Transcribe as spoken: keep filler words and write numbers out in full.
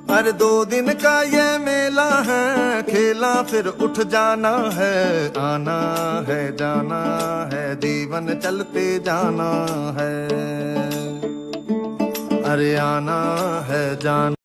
अरे दो दिन का ये मेला है, खेला फिर उठ जाना है। आना है जाना है, जीवन चलते जाना है। अरे आना है जाना